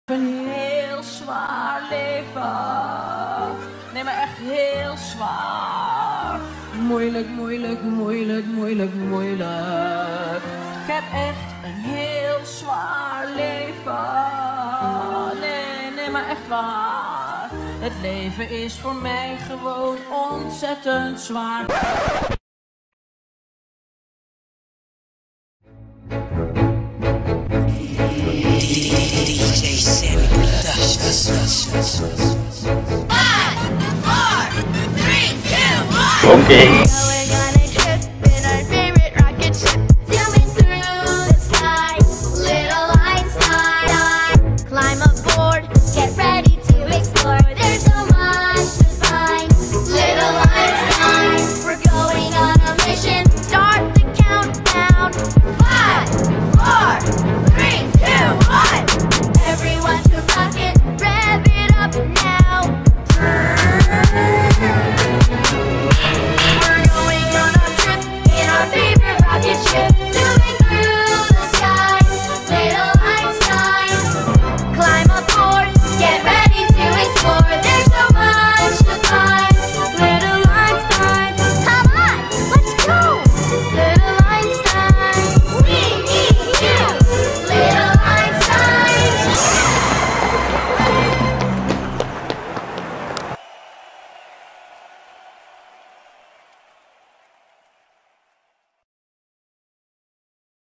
Een heel zwaar leven. Nee, maar echt heel zwaar. Moeilijk, moeilijk, moeilijk, moeilijk, moeilijk. Ik heb echt een heel zwaar leven. Nee, maar echt waar. Het leven is voor mij gewoon ontzettend zwaar. DJ Sammy Productions. 5, 4, 3, 2, 1. Okay.